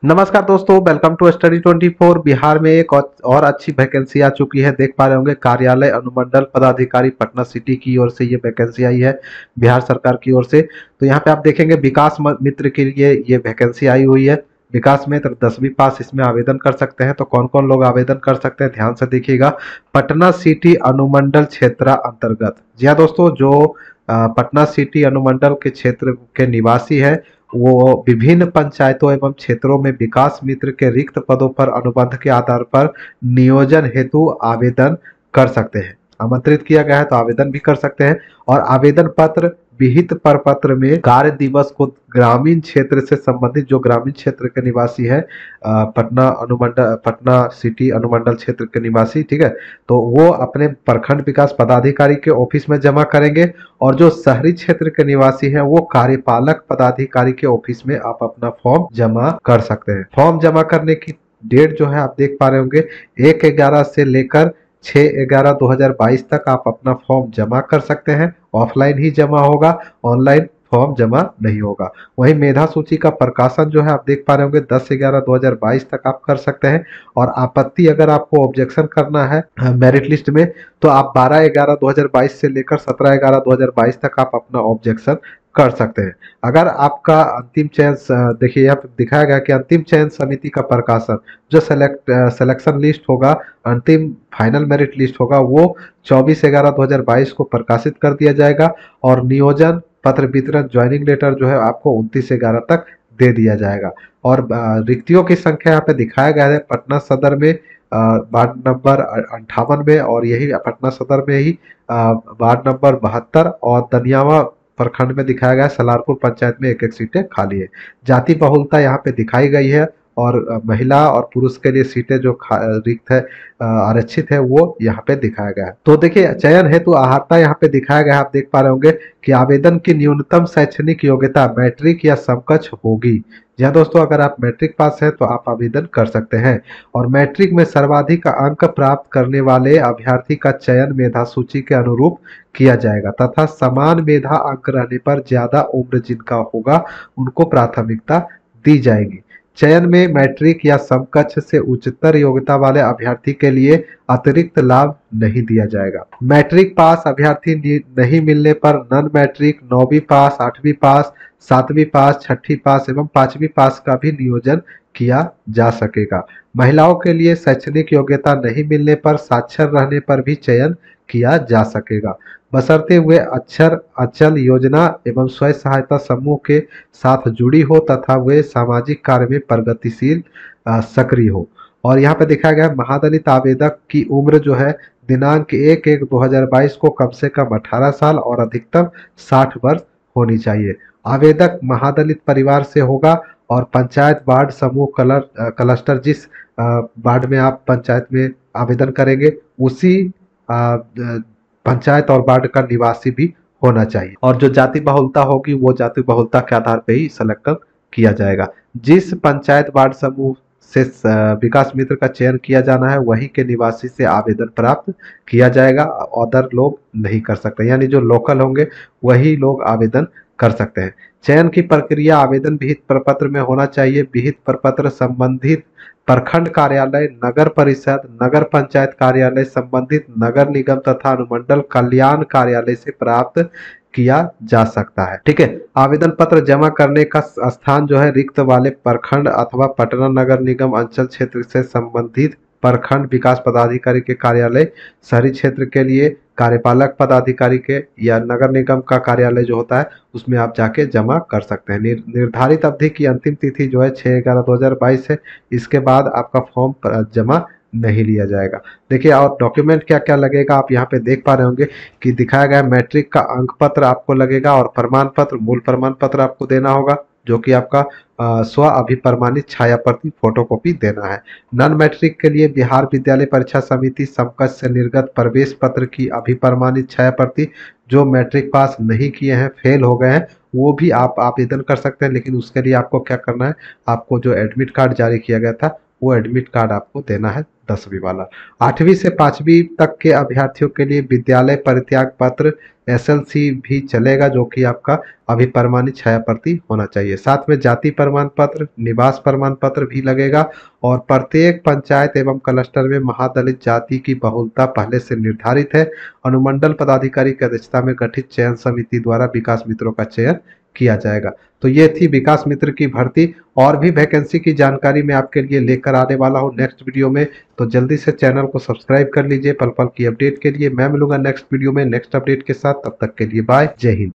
नमस्कार दोस्तों, welcome to study 24। Bihar में एक और अच्छी वैकेंसी आ चुकी है। देख पा रहे होंगे, कार्यालय अनुमंडल पदाधिकारी पटना सिटी की ओर से ये वैकेंसी आई है, बिहार सरकार की ओर से। तो यहाँ पे आप देखेंगे विकास मित्र के लिए ये वैकेंसी आई हुई है। विकास मित्र 10वीं पास इसमें आवेदन कर सकते हैं। तो कौन कौन लोग आवेदन कर सकते हैं, ध्यान से देखिएगा। पटना सिटी अनुमंडल क्षेत्र अंतर्गत, जी हाँ दोस्तों, जो पटना सिटी अनुमंडल के क्षेत्र के निवासी है वो विभिन्न पंचायतों एवं क्षेत्रों में विकास मित्र के रिक्त पदों पर अनुबंध के आधार पर नियोजन हेतु आवेदन कर सकते हैं। आमंत्रित किया गया है तो आवेदन भी कर सकते हैं। और आवेदन पत्र विहित प्रपत्र में कार्य दिवस को ग्रामीण क्षेत्र से संबंधित, जो ग्रामीण क्षेत्र के निवासी है, पटना सिटी अनुमंडल क्षेत्र के निवासी, ठीक है, तो वो अपने प्रखंड विकास पदाधिकारी के ऑफिस में जमा करेंगे। और जो शहरी क्षेत्र के निवासी हैं वो कार्यपालक पदाधिकारी के ऑफिस में आप अपना फॉर्म जमा कर सकते हैं। फॉर्म जमा करने की डेट जो है आप देख पा रहे होंगे, 1/11 से लेकर 6/11/2022 तक आप अपना फॉर्म जमा कर सकते हैं। ऑफलाइन ही जमा होगा, ऑनलाइन फॉर्म जमा नहीं होगा। वहीं मेधा सूची का प्रकाशन जो है आप देख पा रहे होंगे 10/11/2022 तक आप कर सकते हैं। और आपत्ति अगर आपको ऑब्जेक्शन करना है मेरिट लिस्ट में, तो आप 12/11/2022 से लेकर 17/11/2022 तक आप अपना ऑब्जेक्शन कर सकते हैं। अगर आपका अंतिम चयन, देखिए यहाँ पे दिखाया गया कि अंतिम चयन समिति का प्रकाशन, जो सिलेक्शन लिस्ट होगा, अंतिम फाइनल मेरिट लिस्ट होगा, वो 24/11/2022 को प्रकाशित कर दिया जाएगा। और नियोजन पत्र वितरण ज्वाइनिंग लेटर जो है आपको 29/11 तक दे दिया जाएगा। और रिक्तियों की संख्या यहाँ पे दिखाया गया है पटना सदर में वार्ड नंबर 58 में, और यही पटना सदर में ही वार्ड नंबर 72 और दनियावा प्रखंड में दिखाया गया है। सलारपुर पंचायत में एक सीटें खाली है। जाति बहुलता यहाँ पे दिखाई गई है। और महिला और पुरुष के लिए सीटें जो रिक्त है, आरक्षित है, वो यहाँ पे दिखाया गया है। तो देखिए, चयन हेतु अर्हता यहाँ पे दिखाया गया है। आप देख पा रहे होंगे कि आवेदन की न्यूनतम शैक्षणिक योग्यता मैट्रिक या समकक्ष होगी। जी हाँ दोस्तों, अगर आप मैट्रिक पास हैं तो आप आवेदन कर सकते हैं। और मैट्रिक में सर्वाधिक अंक प्राप्त करने वाले अभ्यर्थी का चयन मेधा सूची के अनुरूप किया जाएगा तथा समान मेधा अंक रहने पर ज्यादा उम्र जिनका होगा उनको प्राथमिकता दी जाएगी। चयन में मैट्रिक या समकक्ष से उच्चतर योग्यता वाले अभ्यर्थी के लिए अतिरिक्त लाभ नहीं दिया जाएगा। मैट्रिक पास अभ्यर्थी नहीं मिलने पर नॉन मैट्रिक 9वीं पास, 8वीं पास, 7वीं पास, 6ठी पास एवं 5वीं पास का भी नियोजन किया जा सकेगा। महिलाओं के लिए शैक्षणिक योग्यता नहीं मिलने पर साक्षर रहने पर भी चयन किया जा सकेगा, बशर्ते वे अक्षर अचल योजना एवं स्वयं सहायता समूह के साथ जुड़ी हो तथा वे सामाजिक कार्य में प्रगतिशील सक्रिय हो। और यहाँ पे दिखाया गया है महादलित आवेदक की उम्र जो है दिनांक 1/1/2022 को कम से कम 18 साल और अधिकतम 60 वर्ष होनी चाहिए। आवेदक महादलित परिवार से होगा। और पंचायत वार्ड समूह क्लस्टर, जिस वार्ड में आप पंचायत में आवेदन करेंगे उसी पंचायत और वार्ड का निवासी भी होना चाहिए। और जो जाति बहुलता होगी वो जाति बहुलता के आधार पर ही सिलेक्ट किया जाएगा। जिस पंचायत वार्ड समूह से विकास मित्र का चयन किया जाना है वहीं के निवासी से आवेदन प्राप्त किया जाएगा। अदर लोग नहीं कर सकते, यानी जो लोकल होंगे वही लोग आवेदन कर सकते हैं। चयन की प्रक्रिया आवेदन विहित प्रपत्र में होना चाहिए। विहित प्रपत्र संबंधित प्रखंड कार्यालय, नगर परिषद, नगर पंचायत कार्यालय, संबंधित नगर निगम तथा अनुमंडल कल्याण कार्यालय से प्राप्त किया जा सकता है। ठीक है, आवेदन पत्र जमा करने का स्थान जो है रिक्त वाले प्रखंड अथवा पटना नगर निगम अंचल क्षेत्र से संबंधित प्रखंड विकास पदाधिकारी के कार्यालय, शहरी क्षेत्र के लिए कार्यपालक पदाधिकारी के या नगर निगम का कार्यालय जो होता है उसमें आप जाके जमा कर सकते हैं। निर्धारित अवधि की अंतिम तिथि जो है 6/11/2022 है। इसके बाद आपका फॉर्म जमा नहीं लिया जाएगा। देखिए, और डॉक्यूमेंट क्या क्या लगेगा आप यहाँ पे देख पा रहे होंगे कि दिखाया गया मैट्रिक का अंक पत्र आपको लगेगा और प्रमाण पत्र, मूल प्रमाण पत्र आपको देना होगा, जो कि आपका स्व अभिप्रमाणित छाया प्रति फोटोकॉपी देना है। नॉन मैट्रिक के लिए बिहार विद्यालय परीक्षा समिति समकक्ष से निर्गत प्रवेश पत्र की अभिप्रमाणित छाया प्रति, जो मैट्रिक पास नहीं किए हैं, फेल हो गए हैं, वो भी आप आवेदन कर सकते हैं। लेकिन उसके लिए आपको क्या करना है, आपको जो एडमिट कार्ड जारी किया गया था वो एडमिट कार्ड आपको देना है 10वीं वाला। 8वीं से 5वीं तक के अभ्यर्थियों के लिए विद्यालय परित्याग पत्र एसएलसी भी चलेगा, जो कि आपका अभिप्रमाणित छाया प्रति होना चाहिए। साथ में जाति प्रमाण पत्र, निवास प्रमाण पत्र भी लगेगा। और प्रत्येक पंचायत एवं क्लस्टर में महादलित जाति की बहुलता पहले से निर्धारित है। अनुमंडल पदाधिकारी की अध्यक्षता में गठित चयन समिति द्वारा विकास मित्रों का चयन किया जाएगा। तो ये थी विकास मित्र की भर्ती। और भी वैकेंसी की जानकारी मैं आपके लिए लेकर आने वाला हूँ नेक्स्ट वीडियो में। तो जल्दी से चैनल को सब्सक्राइब कर लीजिए पल पल की अपडेट के लिए। मैं मिलूंगा नेक्स्ट वीडियो में नेक्स्ट अपडेट के साथ। तब तक के लिए बाय, जय हिंद।